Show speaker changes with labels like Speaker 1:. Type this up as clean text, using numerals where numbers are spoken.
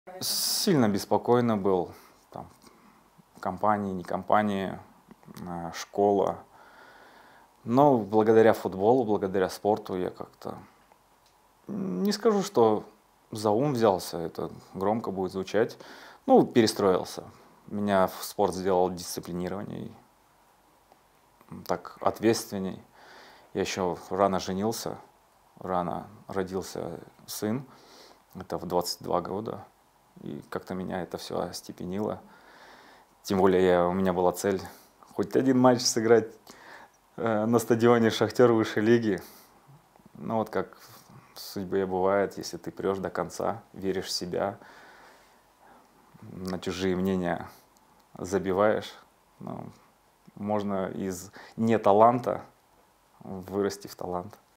Speaker 1: Сильно беспокойно был. Там, компании, не компании, школа. Но благодаря футболу, благодаря спорту я как-то не скажу, что за ум взялся, это громко будет звучать. Ну, перестроился. Меня в спорт сделал дисциплинированней, так ответственней. Я еще рано женился, рано родился сын, это в 22 года. И как-то меня это все остепенило. Тем более у меня была цель хоть один матч сыграть на стадионе «Шахтер» высшей лиги. Ну вот как в судьбе бывает, если ты прешь до конца, веришь в себя, на чужие мнения забиваешь, ну, можно из не таланта вырасти в талант.